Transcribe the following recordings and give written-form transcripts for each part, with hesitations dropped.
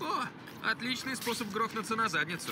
О, отличный способ грохнуться на задницу.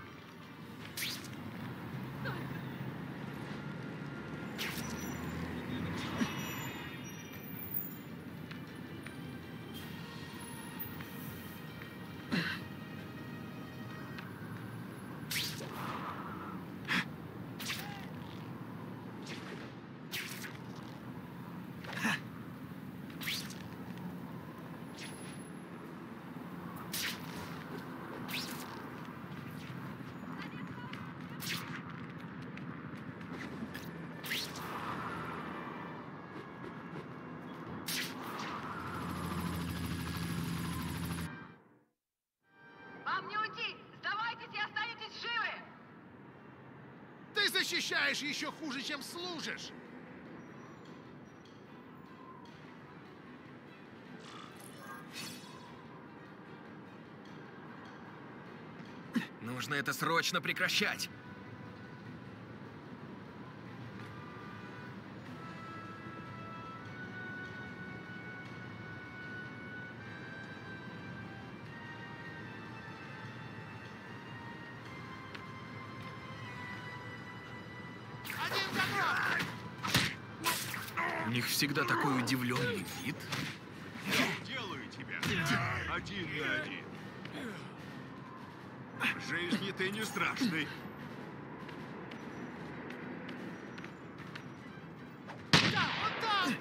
Ты защищаешь еще хуже, чем служишь! Нужно это срочно прекращать. У них всегда такой удивленный вид. Делаю тебя 1 на 1. В жизни ты не страшный. Да, вот там!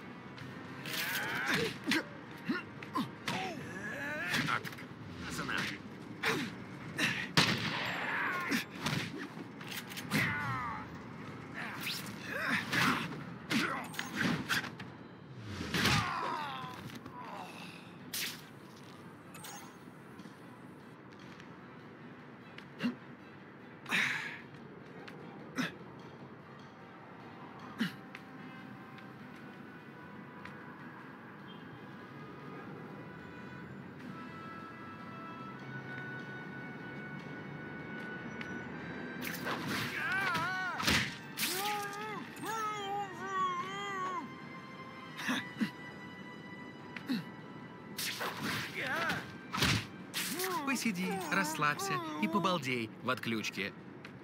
Отказано. Посиди, расслабься и побалдей в отключке.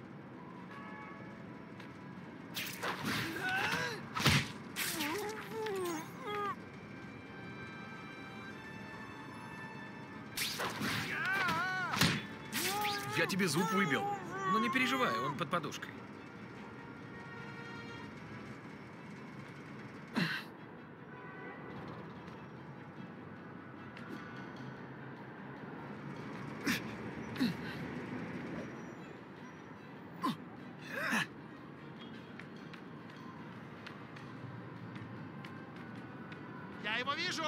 Я тебе зуб выбил. Но не переживай, он под подушкой. Я его вижу!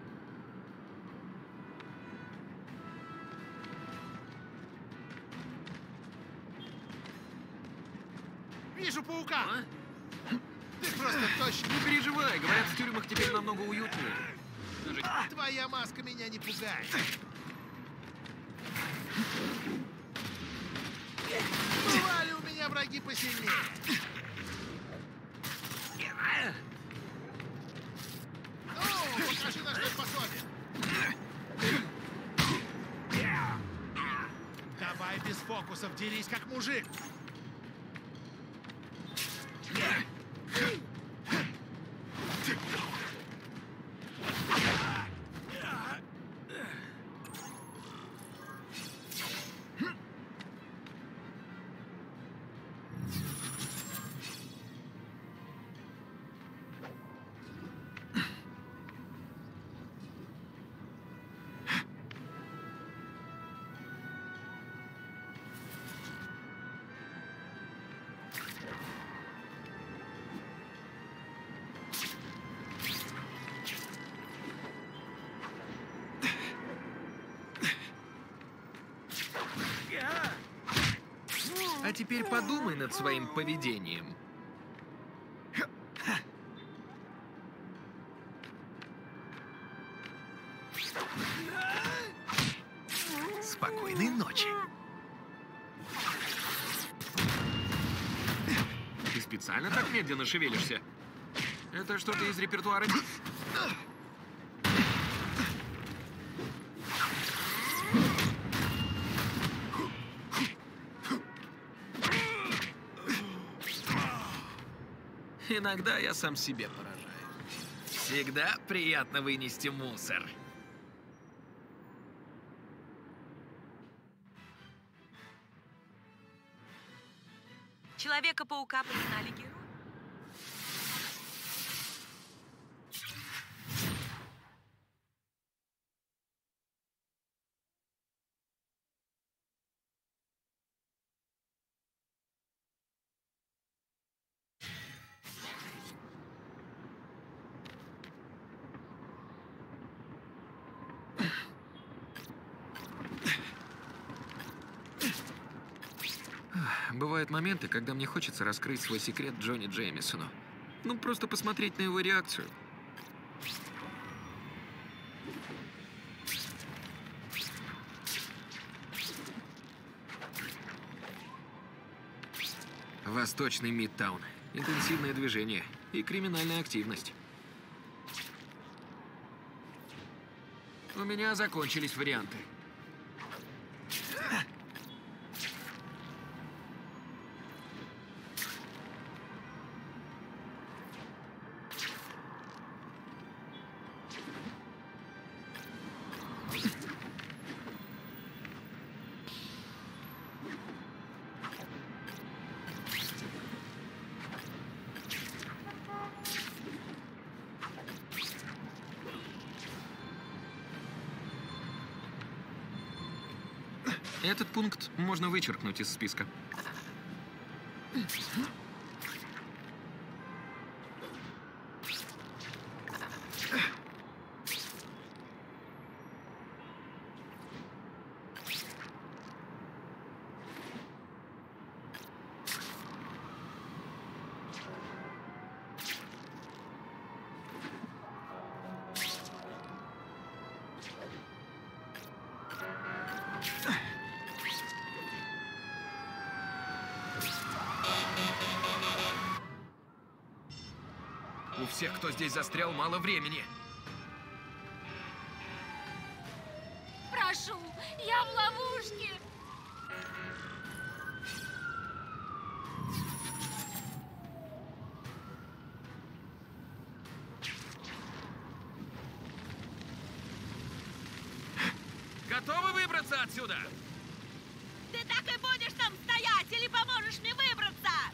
Вижу паука! А? Ты просто точно... Не переживай, говорят, в тюрьмах теперь намного уютнее. Даже... Твоя маска меня не пугает. Бывали у меня враги посильнее. Ну, покажи, на что способен. Давай без фокусов, дерись как мужик. А теперь подумай над своим поведением. Спокойной ночи. Ты специально так медленно шевелишься? Это что-то из репертуара... Иногда я сам себе поражаюсь. Всегда приятно вынести мусор. Человека-паука признали героем. Бывают моменты, когда мне хочется раскрыть свой секрет Джонни Джеймисону. Ну, просто посмотреть на его реакцию. Восточный Мидтаун. Интенсивное движение и криминальная активность. У меня закончились варианты. Этот пункт можно вычеркнуть из списка. У всех, кто здесь застрял, мало времени. Прошу, я в ловушке. Готовы выбраться отсюда? Ты так и будешь там стоять или поможешь мне выбраться?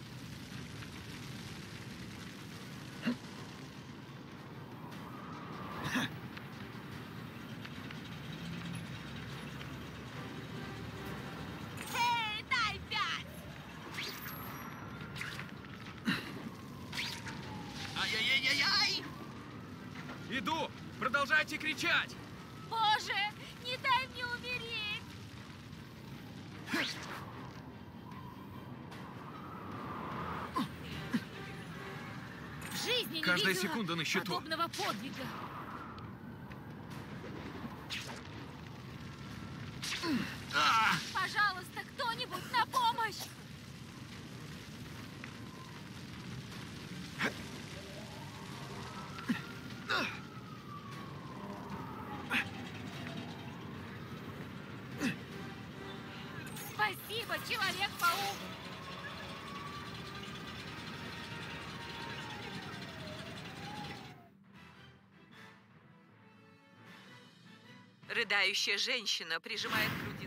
Эй, дай 5! Ай-яй-яй-яй-яй! Иду! Продолжайте кричать! Боже, не дай мне умереть. В жизни не Каждая видела секунда на счету. подобного подвига. Пожалуйста, кто-нибудь на помощь! Спасибо, Человек-паук! Рыдающая женщина прижимает к груди.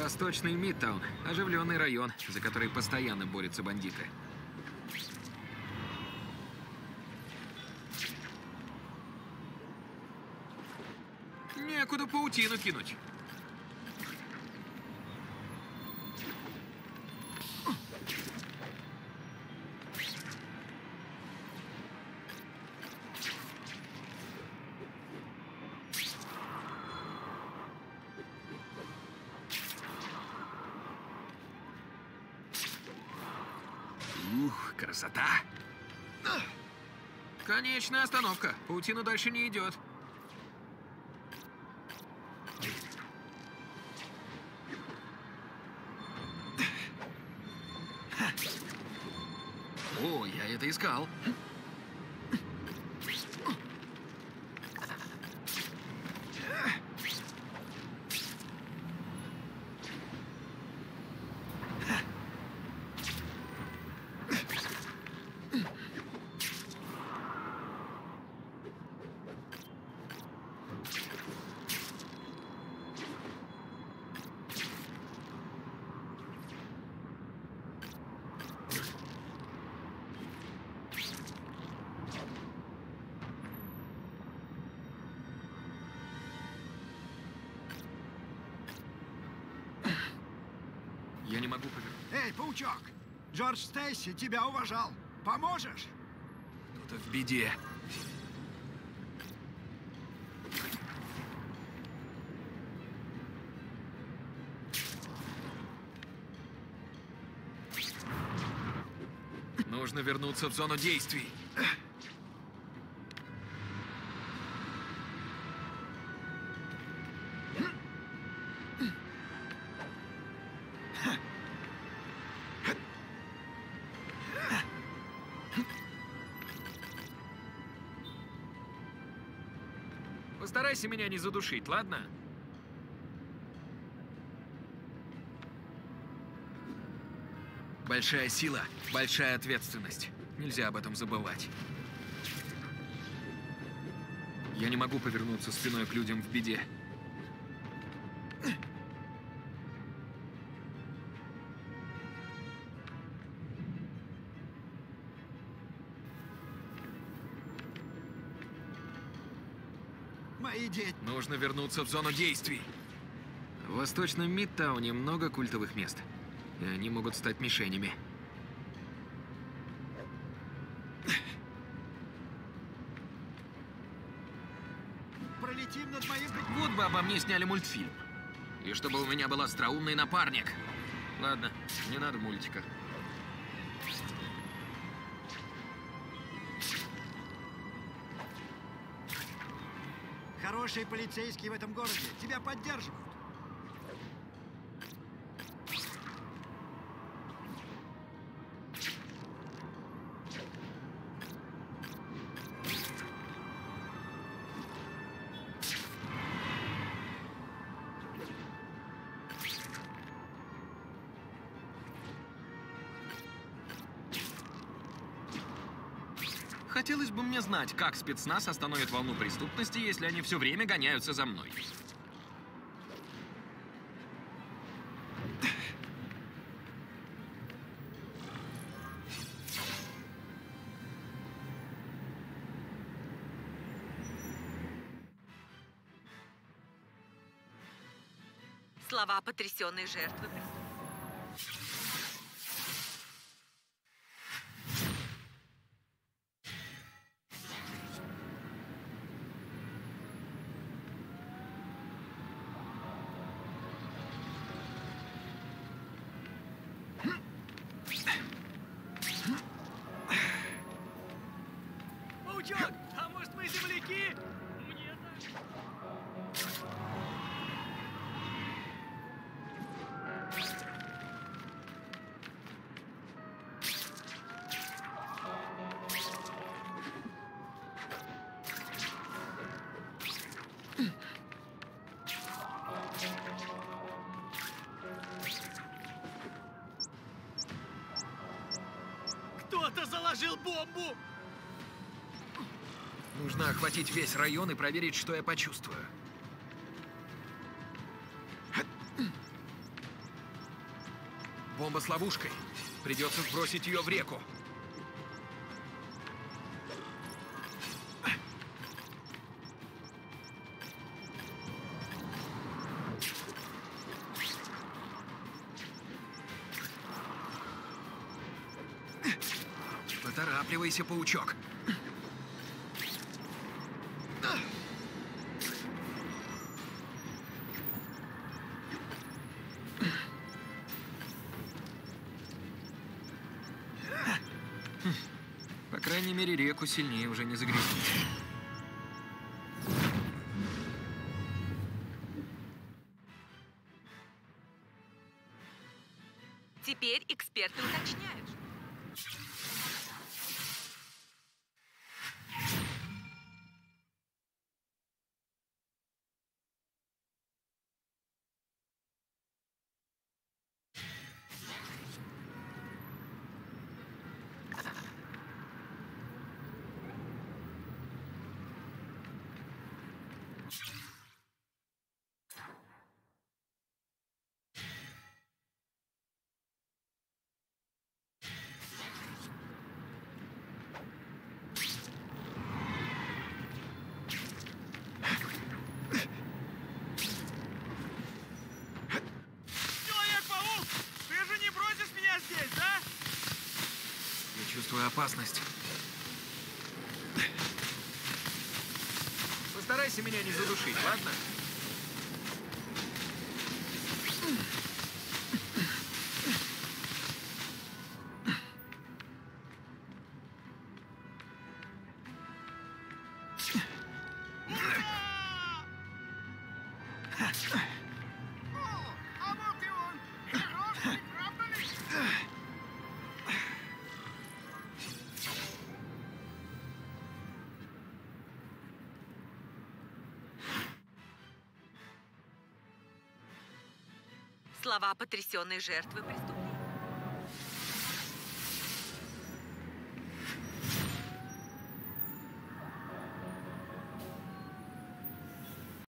Восточный Мидтаун. Оживленный район, за который постоянно борются бандиты. Некуда паутину кинуть. Ух, красота! Конечная остановка. Паутина дальше не идет. О, я это искал. Я не могу повернуть. Эй, паучок! Джордж Стейси тебя уважал. Поможешь? Кто-то в беде. Нужно вернуться в зону действий. Постарайся меня не задушить, ладно? Большая сила, большая ответственность. Нельзя об этом забывать. Я не могу повернуться спиной к людям в беде. Мои дети. Нужно вернуться в зону действий. В Восточном Мидтауне много культовых мест. И они могут стать мишенями. Пролетим над моим... Вот бы обо мне сняли мультфильм. И чтобы у меня был остроумный напарник. Ладно, не надо мультика. Хорошие полицейские в этом городе тебя поддерживают. Хотелось бы мне знать, как спецназ остановит волну преступности, если они все время гоняются за мной. Слова потрясенной жертвы. Паучок, а может мы земляки? Мне Кто-то заложил бомбу! Нужно охватить весь район и проверить, что я почувствую. Бомба с ловушкой. Придется сбросить ее в реку. Поторапливайся, паучок. По крайней мере, реку сильнее уже не загрязнить. Теперь эксперты уточняют. Человек-паук! Ты же не бросишь меня здесь, да? Я чувствую опасность. Постарайся меня не задушить, ладно? А вот и он! Хороший, правда ли? Слова потрясенной жертвы преступления.